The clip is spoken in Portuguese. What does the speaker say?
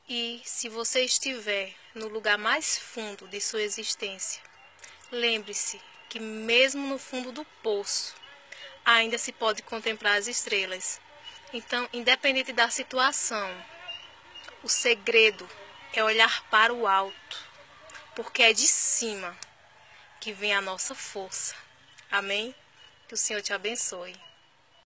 E se você estiver no lugar mais fundo de sua existência, lembre-se que mesmo no fundo do poço, ainda se pode contemplar as estrelas. Então, independente da situação, o segredo é olhar para o alto, porque é de cima que vem a nossa força. Amém? Que o Senhor te abençoe.